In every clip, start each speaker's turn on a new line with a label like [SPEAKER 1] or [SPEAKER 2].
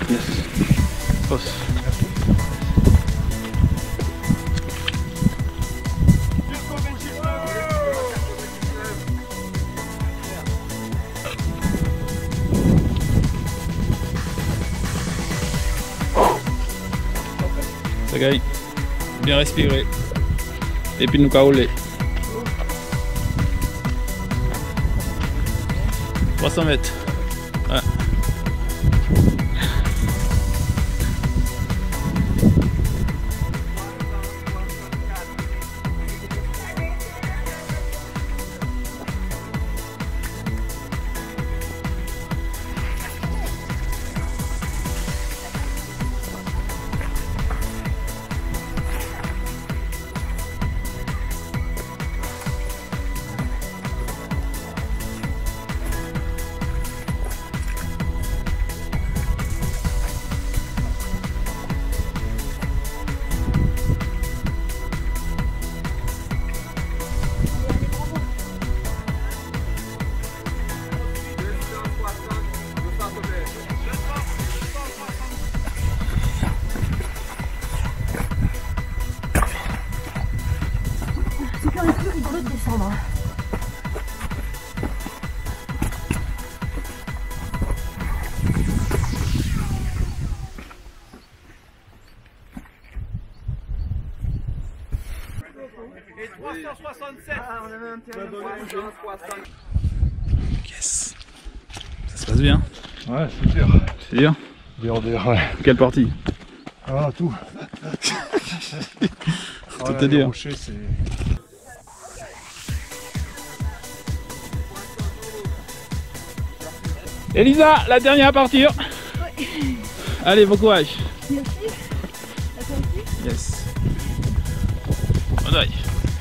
[SPEAKER 1] Yes. Pause. Ça gagne. Bien respirer. Et puis nous caouler. 300 mètres. Ouais.
[SPEAKER 2] C'est rigolo de descendre.
[SPEAKER 3] Et 367. Ah, on avait un terrain.
[SPEAKER 1] Yes. Ça se passe bien.
[SPEAKER 4] Ouais, c'est dur.
[SPEAKER 1] C'est dur.
[SPEAKER 4] Dur, ouais.
[SPEAKER 1] Quelle partie?
[SPEAKER 4] Ah, tout.
[SPEAKER 1] Tout est dur.
[SPEAKER 4] Rocher, c'est...
[SPEAKER 1] Elisa, la dernière à partir.
[SPEAKER 2] Oui.
[SPEAKER 1] Allez, bon courage.
[SPEAKER 2] Merci. À toi aussi.
[SPEAKER 1] Yes. On aille.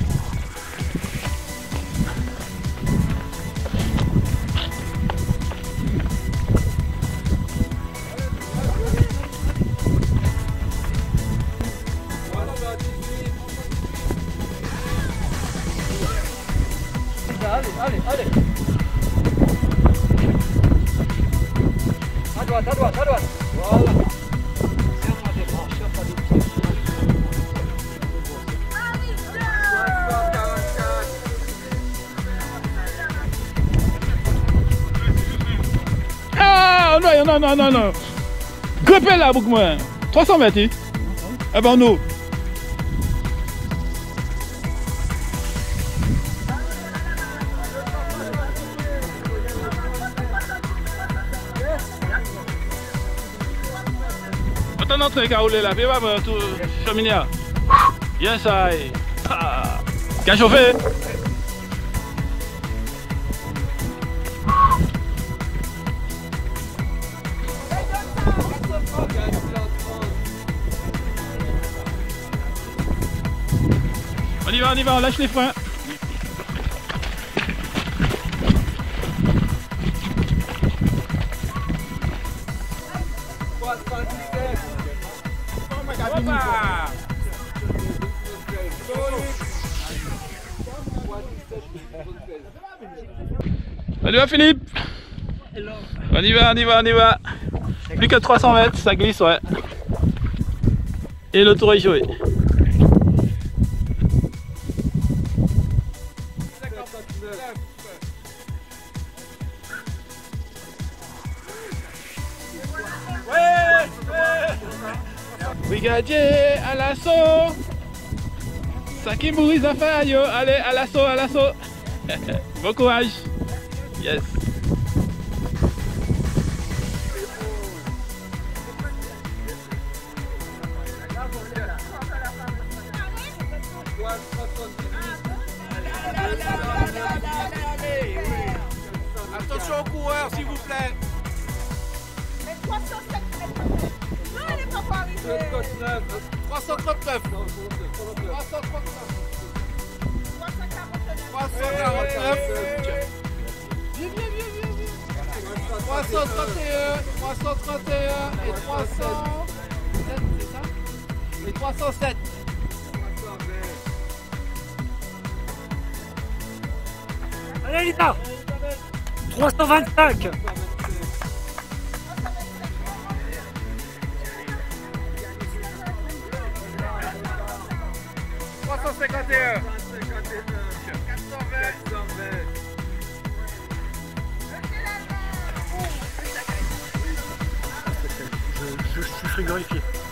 [SPEAKER 3] Allez. À droite. Voilà. Serre-toi des bras, serre-toi des pieds.
[SPEAKER 1] Ah non. Grippez là, beaucoup moins. 300 mètres. Eh ben non. Attends, entrée qui a roulé là, puis va voir tout cheminée. Bien ça. Qui a chauffé? On y va, on lâche les freins. On y va Philippe. On y va. Plus que 300 mètres, ça glisse, ouais. Et le tour est joué. Brigadier à l'assaut. Saki Bouriz à faire, yo. Allez, à l'assaut. Bon courage. Yes.
[SPEAKER 3] Attention aux coureurs, s'il vous plaît.
[SPEAKER 2] 307 mètres. Non, elle n'est pas arrivée.
[SPEAKER 3] 339. 331 et 307, c'est ça? Et 307.
[SPEAKER 5] Allez Lita, 325.
[SPEAKER 3] 351. 420.
[SPEAKER 5] Je suis frigorifié.